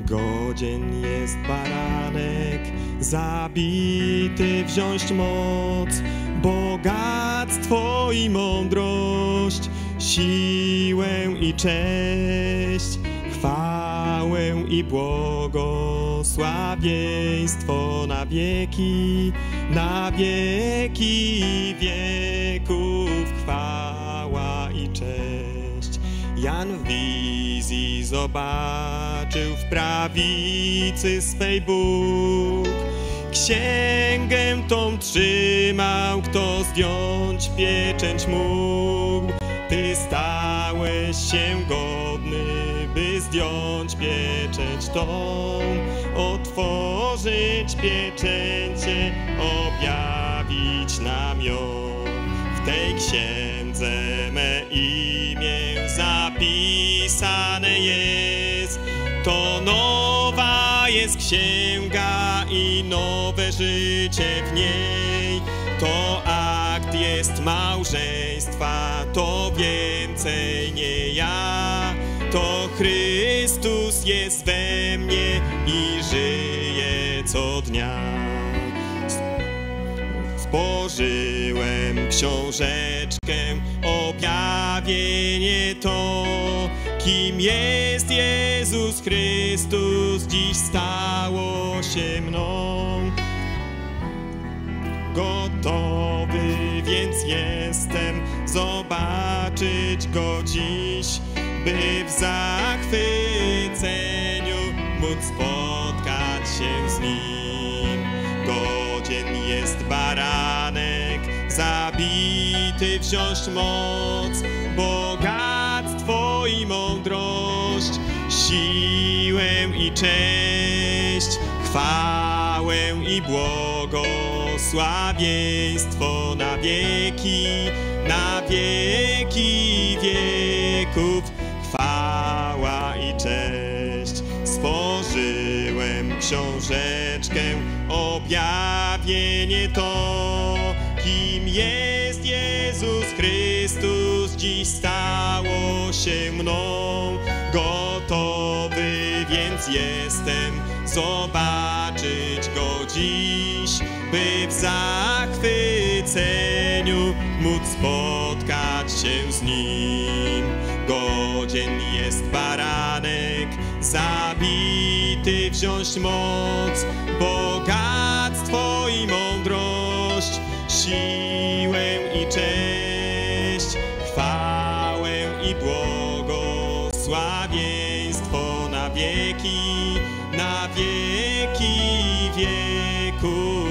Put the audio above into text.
Godzien jest baranek, zabity wziąć moc, bogactwo i mądrość, siłę i cześć, chwałę i błogosławieństwo na wieki wieków, chwała i cześć. Jan w wizji zobaczył w prawicy swej Bóg. Księgę tą trzymał, kto zdjąć pieczęć mógł. Ty stałeś się godny, by zdjąć pieczęć tą, otworzyć pieczęcie, objawić nam ją. W tej księdze me imię zapisane jest, to nowa jest księga i nowe życie w niej. To akt jest małżeństwa, to więcej nie ja, to Chrystus jest we mnie i żyje co dnia. Spożyłem książeczkę, objawienie to, kim jest Jezus Chrystus, dziś stało się mną. Gotowy więc jestem zobaczyć Go dziś, by w zachwyceniu móc spotkać się z Nim. Godzien jest baranek, zabity wziąć moc, bogactwo i mądrość, siłę i cześć, chwałę i błogosławieństwo na wieki wieków, chwała i cześć. Spożyłem książeczkę, objawienie to, kim jest Jezus Chrystus, dziś stało się mną. Gotowy więc jestem zobaczyć Go dziś, by w zachwyceniu móc spotkać się z Nim. Godzien jest baranek, zabity wziąć moc, bogactwo i mądrość, siłę i cześć, chwałę i błogosławieństwo na wieki wieków.